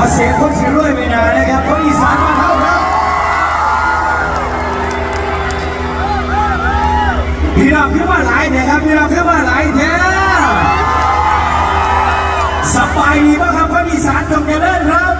เสียงคนเสียงรวยไม่นานนะครับคนอีสานมาเท่าครับพี่น้องขึ้นมาหลายเนี่ยครับพี่น้องขึ้นมาหลายแท้สบายดีป่ะครับคนอีสานตรงนี้เลยครับ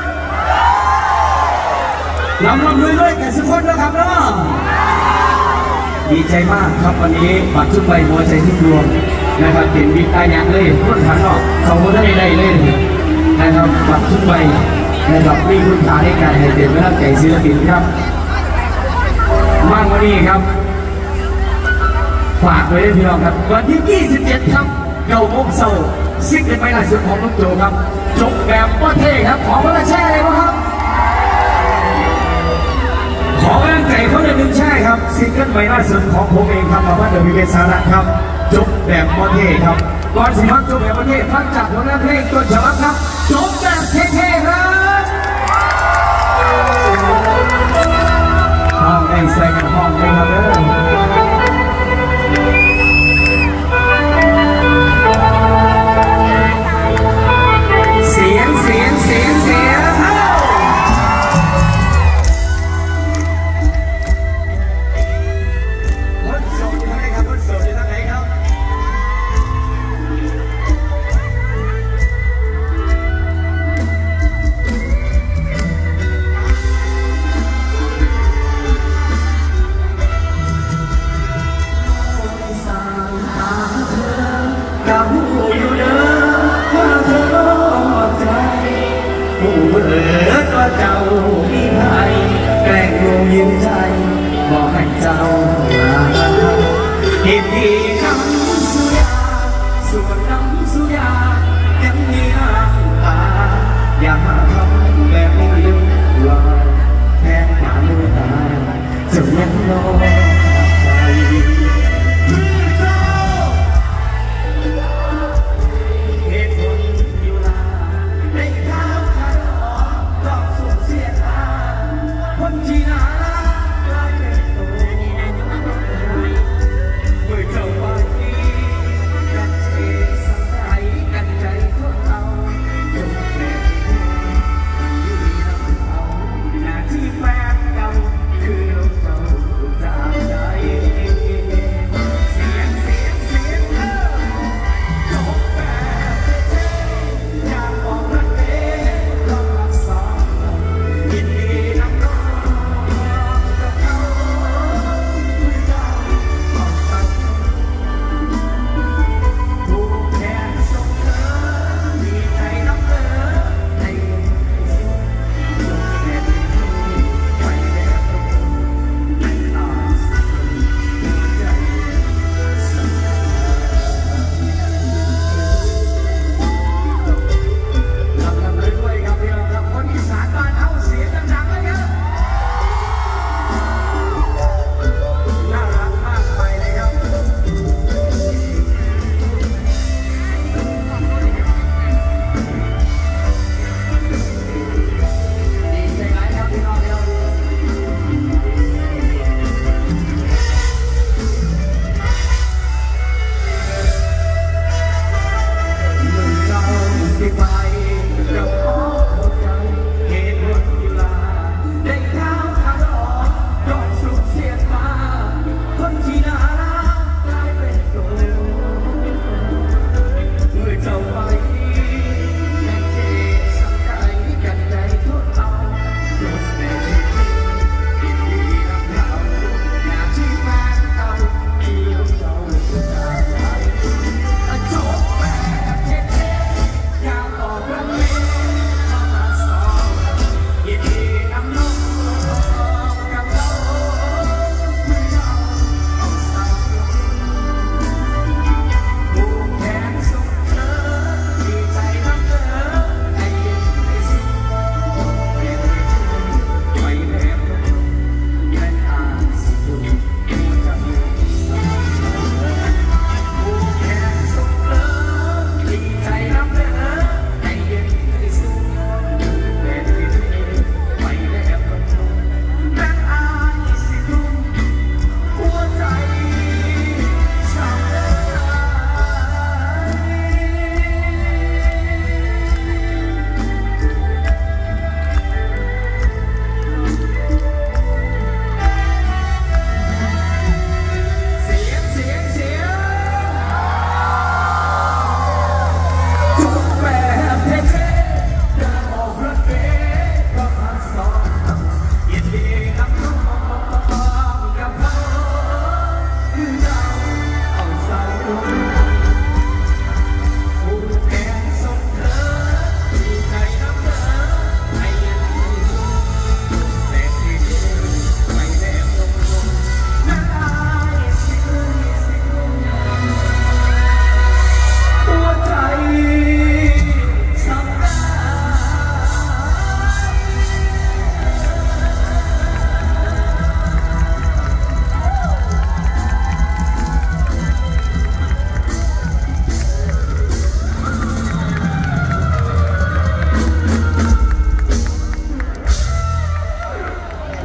ลำด้วยกันสักคนนะครับเนาะดีใจมากครับวันนี้ปัดชุดใบหัวใจทุกดวงนะครับเห็นวิทย์อย่างเลยคนฐานออกเขาไม่ได้เลยนะครับปัดชุดใบนะครับมีคุณค่าในการให้เด่นเวลาใจศิลปินครับมากวันนี้ครับฝากไว้ด้วยพี่น้องครับวันที่ 27 ครับ9 โมงเช้าซิกเป็นไปล่าสุดของน้องโจครับจบแบบว่าเท่ครับขอพระแช่เลยนะครับขอกำลังใจเขาหนึ่งแช่ครับซิงเกิลใหม่ล่าสุดของผมเองครับมาว่าเดอะวิเวสาระครับจบแบบว่าเท่ครับก่อนสิครับจบแบบว่าเท่ฟังจากผลงานเพลงต้นฉบับครับจบแบบเท่ๆครับห้องได้ใส่กันห้องเลยครับเสียงคนโสดอยู่ทางไหนครับคนโสดอยู่ทางไหนครับ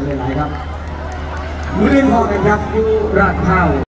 หลายๆครับมือเล่นพอกันครับอยู่ราดข้าว